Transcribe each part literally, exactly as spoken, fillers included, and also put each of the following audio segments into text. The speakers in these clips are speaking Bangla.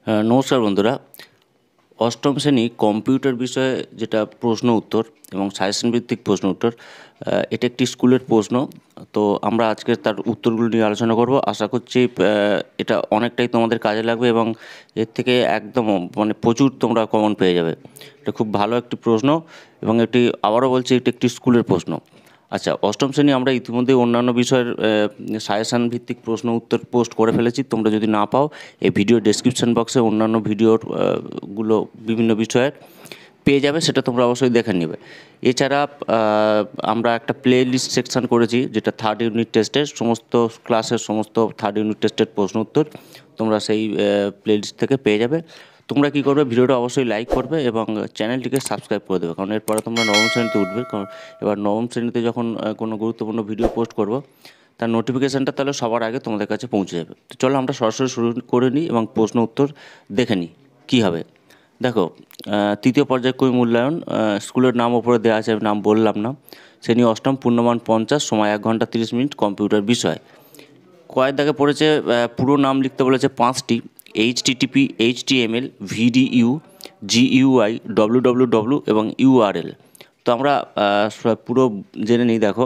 আহ, নমস্কার বন্ধুরা। অষ্টম শ্রেণী কম্পিউটার বিষয়ে যেটা প্রশ্ন উত্তর এবং সাজেশন ভিত্তিক প্রশ্ন উত্তর, আহ, এটা একটি স্কুলের প্রশ্ন। তো আমরা আজকে তার উত্তরগুলো নিয়ে আলোচনা করব। আশা করছি আহ, এটা অনেকটাই তোমাদের কাজে লাগবে এবং এর থেকে একদম মানে প্রচুর তোমরা কমন পেয়ে যাবে। এটা খুব ভালো একটি প্রশ্ন এবং এটি আবারও বলছি এটি একটি স্কুলের প্রশ্ন। আচ্ছা, অষ্টম শ্রেণী আমরা ইতিমধ্যে অন্যান্য বিষয়ের সাজেশান ভিত্তিক প্রশ্ন উত্তর পোস্ট করে ফেলেছি। তোমরা যদি না পাও, এই ভিডিও ডেসক্রিপশন বক্সে অন্যান্য ভিডিওর আহ, গুলো বিভিন্ন বিষয়ের পেয়ে যাবে, সেটা তোমরা অবশ্যই দেখে নেবে। এছাড়া আহ, আমরা একটা প্লে লিস্ট সেকশন করেছি, যেটা থার্ড ইউনিট টেস্টের সমস্ত ক্লাসের সমস্ত থার্ড ইউনিট টেস্টের প্রশ্ন উত্তর তোমরা সেই প্লে লিস্ট থেকে পেয়ে যাবে। তোমরা কী করবে, ভিডিওটা অবশ্যই লাইক করবে এবং চ্যানেলটিকে সাবস্ক্রাইব করে দেবে, কারণ এরপরে তোমরা নবম শ্রেণীতে উঠবে। কারণ এবার নবম শ্রেণীতে যখন আহ, কোনো গুরুত্বপূর্ণ ভিডিও পোস্ট করব, তার নোটিফিকেশানটা তাহলে সবার আগে তোমাদের কাছে পৌঁছে যাবে। তো চলো আমরা সরাসরি শুরু করে নিই এবং প্রশ্ন উত্তর দেখে নিই কী হবে। দেখো, আহ, তৃতীয় পর্যায়ক্রমিক মূল্যায়ন, আহ, স্কুলের নাম ওপরে দেওয়া আছে, আমি নাম বললাম না। শ্রেণী অষ্টম, পূর্ণমান পঞ্চাশ, সময় এক ঘন্টা তিরিশ মিনিট, কম্পিউটার বিষয়। কয়েক দাগে পড়েছে, আহ, পুরো নাম লিখতে বলেছে পাঁচটি: H TTP, H T M L, VDU, GUI, W W W এবং ইউআরএল। তো আমরা আহ, পুরো জেনে নিই। দেখো,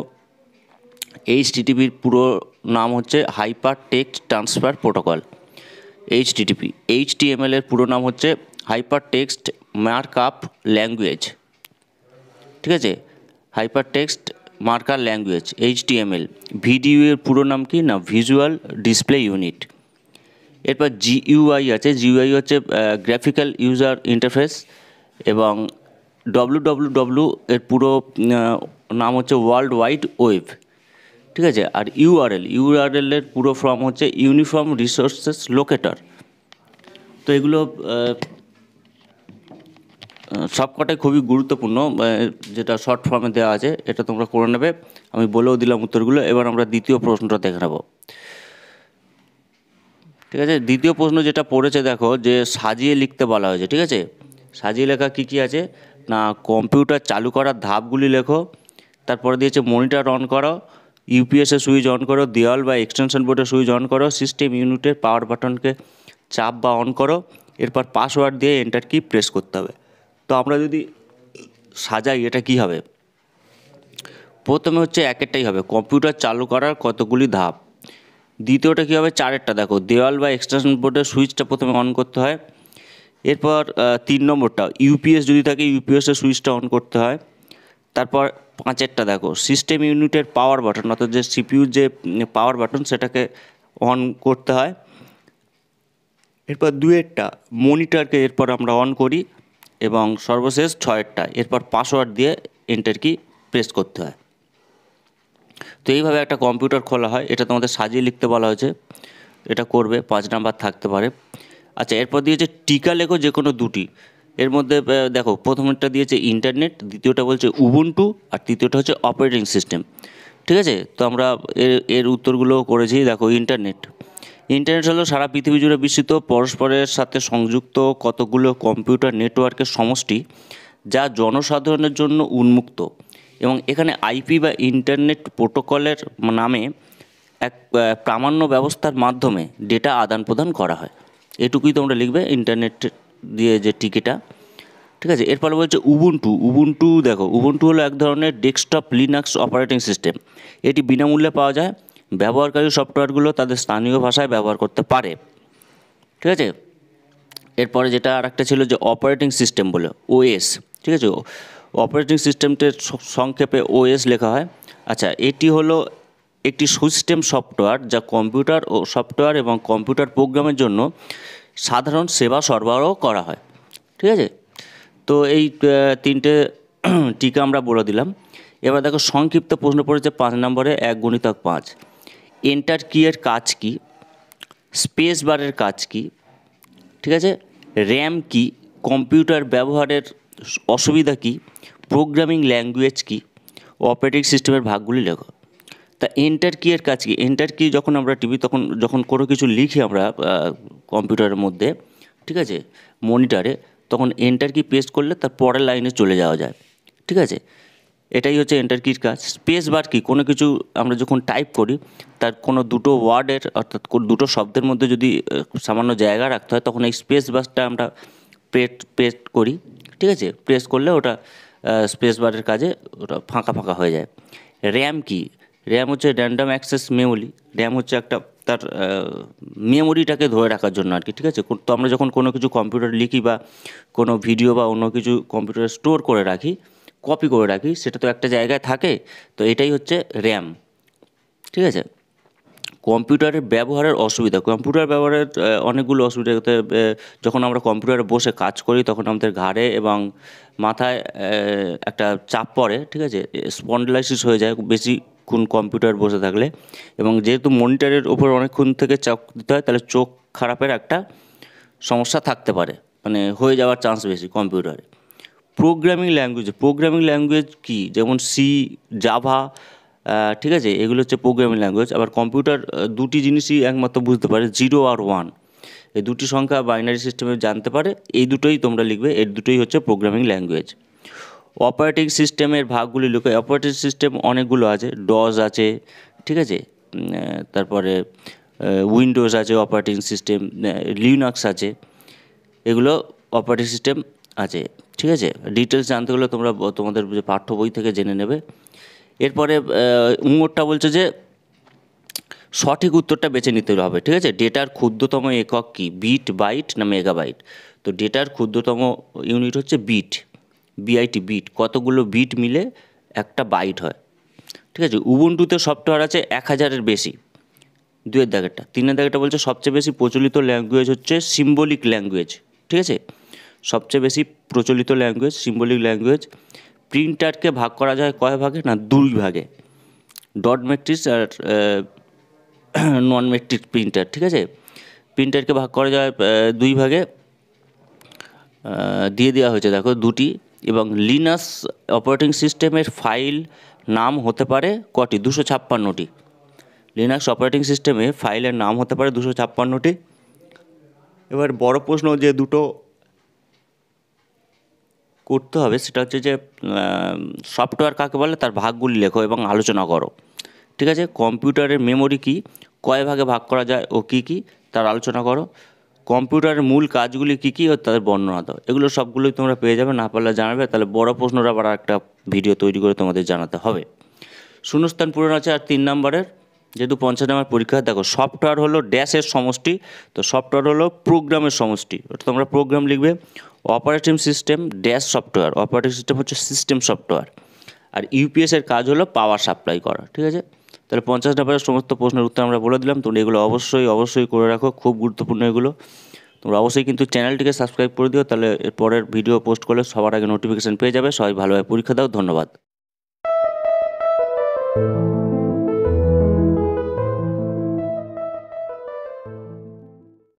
এইচ টিটিপির পুরো নাম হচ্ছে hyper text transfer protocol, H TTP. H T M L এর পুরো নাম হচ্ছে hyper text mark up language. ঠিক আছে, hyper text marker language, H T M L. Video এর পুরো নাম কি না, ভিজুয়াল ডিসপ্লে ইউনিট। এরপর জিইউআই আছে, জিইউআই হচ্ছে গ্রাফিক্যাল ইউজার ইন্টারফেস। এবং ডব্লিউ ডব্লিউ ডব্লিউ এর পুরো আহ, নাম হচ্ছে ওয়ার্ল্ড ওয়াইড ওয়েব। ঠিক আছে, আর ইউআরএল, ইউআরএল এর পুরো ফর্ম হচ্ছে ইউনিফর্ম রিসোর্সেস লোকেটর। তো এগুলো আহ, সবকটাই খুবই গুরুত্বপূর্ণ, আহ, যেটা শর্ট ফর্মে দেওয়া আছে, এটা তোমরা করে নেবে। আমি বলেও দিলাম উত্তরগুলো। এবার আমরা দ্বিতীয় প্রশ্নটা দেখে নেব। ঠিক আছে, দ্বিতীয় প্রশ্ন যেটা পড়েছে, দেখো যে সাজিয়ে লিখতে বলা হয়েছে। ঠিক আছে, সাজিয়ে লেখা কী কী আছে না, কম্পিউটার চালু করার ধাপগুলি লেখো। তারপরে দিয়েছে মনিটর অন করো, ইউপিএসের সুইচ অন করো, দেওয়াল বা এক্সটেনশন বোর্ডের সুইচ অন করো, সিস্টেম ইউনিটের পাওয়ার বাটনকে চাপ বা অন করো। এরপর পাসওয়ার্ড দিয়ে এন্টার কি প্রেস করতে হবে। তো আমরা যদি সাজাই, এটা কি হবে, প্রথমে হচ্ছে একেরটাই হবে কম্পিউটার চালু করার কতগুলি ধাপ। দ্বিতীয়টা কী হবে, চারেরটা। দেখো, দেওয়াল বা এক্সটেনশন বোর্ডের সুইচটা প্রথমে অন করতে হয়। এরপর তিন নম্বরটা, ইউপিএস যদি থাকে ইউপিএসের সুইচটা অন করতে হয়। তারপর পাঁচেরটা দেখো, সিস্টেম ইউনিটের পাওয়ার বাটন, অর্থাৎ যে সিপিইউর যে পাওয়ার বাটন সেটাকে অন করতে হয়। এরপর দুয়েরটা, মনিটরকে এরপর আমরা অন করি। এবং সর্বশেষ ছয়েরটা, এরপর পাসওয়ার্ড দিয়ে এন্টার কি প্রেস করতে হয়। তো এইভাবে একটা কম্পিউটার খোলা হয়। এটা তোমাদের সাজিয়ে লিখতে বলা হয়েছে, এটা করবে, পাঁচ নাম্বার থাকতে পারে। আচ্ছা, এরপর দিয়েছে টিকা লেখো যে কোনো দুটি। এর মধ্যে আহ, দেখো, প্রথমেরটা দিয়েছে ইন্টারনেট, দ্বিতীয়টা বলছে উবুন্টু, আর তৃতীয়টা হচ্ছে অপারেটিং সিস্টেম। ঠিক আছে, তো আমরা এর এর উত্তরগুলোও করেছি। দেখো, ইন্টারনেট, ইন্টারনেট হলো সারা পৃথিবী জুড়ে বিস্তৃত পরস্পরের সাথে সংযুক্ত কতগুলো কম্পিউটার নেটওয়ার্কের সমষ্টি, যা জনসাধারণের জন্য উন্মুক্ত। এবং এখানে আইপি বা ইন্টারনেট প্রোটোকলের নামে এক আহ, প্রামাণ্য ব্যবস্থার মাধ্যমে ডেটা আদান প্রদান করা হয়। এটুকুই তোমরা লিখবে ইন্টারনেট দিয়ে যে টিকিটা। ঠিক আছে, এরপরে বলছে উবুন্টু। উবুন্টু দেখো, উবুন্টু হলো এক ধরনের ডেস্কটপ লিনাক্স অপারেটিং সিস্টেম। এটি বিনামূল্যে পাওয়া যায়। ব্যবহারকারী সফটওয়্যারগুলো তাদের স্থানীয় ভাষায় ব্যবহার করতে পারে। ঠিক আছে, এরপরে যেটা আর একটা ছিল যে অপারেটিং সিস্টেম বলে, ওএস। ঠিক আছে, অপারেটিং সিস্টেমটির সংক্ষেপে ওএস লেখা হয়। আচ্ছা, এটি হলো একটি সিস্টেম সফটওয়্যার যা কম্পিউটার ও সফটওয়্যার এবং কম্পিউটার প্রোগ্রামের জন্য সাধারণ সেবা সরবরাহ করা হয়। ঠিক আছে, তো এই আহ, তিনটে টিকা আমরা বলে দিলাম। এবার দেখো, সংক্ষিপ্ত প্রশ্ন পড়েছে পাঁচ নম্বরে, এক গুণিতক পাঁচ। এন্টার কি এর কাজ কি, স্পেস বারের কাজ কি, ঠিক আছে, র্যাম কি, কম্পিউটার ব্যবহারের অসুবিধা কি, প্রোগ্রামিং ল্যাঙ্গুয়েজ কি, অপারেটিং সিস্টেমের ভাগগুলি লেখো। তা এন্টার কি এর কাজ কি, এন্টার কি যখন আমরা টিপি, তখন যখন কোনো কিছু লিখি আমরা কম্পিউটারের মধ্যে, ঠিক আছে, মনিটরে, তখন এন্টার কি প্রেস করলে তার পরের লাইনে চলে যাওয়া যায়। ঠিক আছে, এটাই হচ্ছে এন্টার কির কাজ। স্পেস বার কি, কোনো কিছু আমরা যখন টাইপ করি তার কোনো দুটো ওয়ার্ডের অর্থাৎ দুটো শব্দের মধ্যে যদি সামান্য জায়গা রাখতে হয় তখন এই স্পেস বারটা আমরা প্রেস প্রেস করি, ঠিক আছে? প্রেস করলে ওটা স্পেস বারের কাজে ওটা ফাঁকা ফাঁকা হয়ে যায়। র্যাম কি, র্যাম হচ্ছে র্যান্ডম অ্যাক্সেস মেমোরি। র্যাম হচ্ছে একটা তার মেমোরিটাকে ধরে রাখার জন্য আর কি, ঠিক আছে? তো আমরা যখন কোনো কিছু কম্পিউটার লিখি বা কোনো ভিডিও বা অন্য কিছু কম্পিউটারে স্টোর করে রাখি, কপি করে রাখি, সেটা তো একটা জায়গায় থাকে, তো এটাই হচ্ছে র্যাম, ঠিক আছে? কম্পিউটারের ব্যবহারের অসুবিধা, কম্পিউটার ব্যবহারের অনেকগুলো অসুবিধা। যখন আমরা কম্পিউটারে বসে কাজ করি তখন আমাদের ঘাড়ে এবং মাথায় একটা চাপ পড়ে, ঠিক আছে? স্পন্ডলাইসিস হয়ে যায় বেশিক্ষণ কম্পিউটার বসে থাকলে, এবং যেহেতু মনিটরের ওপর অনেকক্ষণ থেকে চাপ দিতে হয় তাহলে চোখ খারাপের একটা সমস্যা থাকতে পারে, মানে হয়ে যাওয়ার চান্স বেশি কম্পিউটারে। প্রোগ্রামিং ল্যাঙ্গুয়েজ, প্রোগ্রামিং ল্যাঙ্গুয়েজ কি, যেমন সি, জাভা, ঠিক আছে, এগুলো হচ্ছে প্রোগ্রামিং ল্যাঙ্গুয়েজ। আবার কম্পিউটার দুটি জিনিসই একমাত্র বুঝতে পারে, জিরো আর ওয়ান, এই দুটি সংখ্যা বাইনারি সিস্টেমে জানতে পারে, এই দুটোই তোমরা লিখবে, এর দুটোই হচ্ছে প্রোগ্রামিং ল্যাঙ্গুয়েজ। অপারেটিং সিস্টেমের ভাগগুলি লিখো। অপারেটিং সিস্টেম অনেকগুলো আছে, ডস আছে, ঠিক আছে, তারপরে উইন্ডোজ আছে অপারেটিং সিস্টেম, লিনাক্স আছে, এগুলো অপারেটিং সিস্টেম আছে, ঠিক আছে? ডিটেলস জানতে হলে তোমরা তোমাদের যে পাঠ্য বই থেকে জেনে নেবে। এরপরে উঙরটা বলছে যে সঠিক উত্তরটা বেছে নিতে হবে, ঠিক আছে? ডেটার ক্ষুদ্রতম একক কি, বিট, বাইট না মেগাবাইট? তো ডেটার ক্ষুদ্রতম ইউনিট হচ্ছে বিট, বিআইটি, বিট। কতগুলো বিট মিলে একটা বাইট হয়, ঠিক আছে? উবুন্টুতে সফটওয়্যার আছে এক হাজারের বেশি, দুয়ের দাগেরটা। তিনের দাগেরটা বলছে সবচেয়ে বেশি প্রচলিত ল্যাঙ্গুয়েজ হচ্ছে সিম্বলিক ল্যাঙ্গুয়েজ, ঠিক আছে? সবচেয়ে বেশি প্রচলিত ল্যাঙ্গুয়েজ সিম্বলিক ল্যাঙ্গুয়েজ। প্রিন্টারকে ভাগ করা যায় কয় ভাগে, না দুই ভাগে, ডট ম্যাট্রিক্স আর নন ম্যাট্রিক্স প্রিন্টার, ঠিক আছে? প্রিন্টারকে ভাগ করা যায় দুই ভাগে, দিয়ে দেওয়া হয়েছে দেখো দুটি। এবং লিনাক্স অপারেটিং সিস্টেমের ফাইল নাম হতে পারে কটি, দুশো ছাপ্পান্নটি। লিনাক্স অপারেটিং সিস্টেমে ফাইলের নাম হতে পারে দুশো ছাপ্পান্নটি। এবার বড় প্রশ্ন যে দুটো করতে হবে সেটা হচ্ছে যে সফটওয়্যার কাকে বলে, তার ভাগগুলি লেখো এবং আলোচনা করো, ঠিক আছে? কম্পিউটারের মেমোরি কি, কয় ভাগে ভাগ করা যায় ও কী কী তার আলোচনা করো। কম্পিউটারের মূল কাজগুলি কী কী ও তাদের বর্ণনা দাও। এগুলো সবগুলোই তোমরা পেয়ে যাবে, না পারলে জানাবে, তাহলে বড় প্রশ্নটা আবার একটা ভিডিও তৈরি করে তোমাদের জানাতে হবে। শূন্যস্থান পূরণ আছে আর তিন নম্বরের, যেহেতু পঞ্চাশ নম্বর পরীক্ষা। দেখো সফটওয়্যার হলো ড্যাশের সমষ্টি, তো সফটওয়্যার হলো প্রোগ্রামের সমষ্টি, ওটা তোমরা প্রোগ্রাম লিখবে। Operating system dash software, operating system হচ্ছে সিস্টেম সফটওয়্যার। আর ইউপিএসের কাজ হলো পাওয়ার সাপ্লাই করা, ঠিক আছে? তাহলে পঞ্চাশ নম্বরের সমস্ত প্রশ্নের উত্তর আমরা বলে দিলাম। তোমরা এগুলো অবশ্যই অবশ্যই করে রাখো, খুব গুরুত্বপূর্ণ এগুলো। তোমরা অবশ্যই কিন্তু চ্যানেলটিকে সাবস্ক্রাইব করে দিও, তাহলে এর পরের ভিডিও পোস্ট করলে সবার আগে নোটিফিকেশান পেয়ে যাবে। সবাই ভালোভাবে পরীক্ষা দাও, ধন্যবাদ।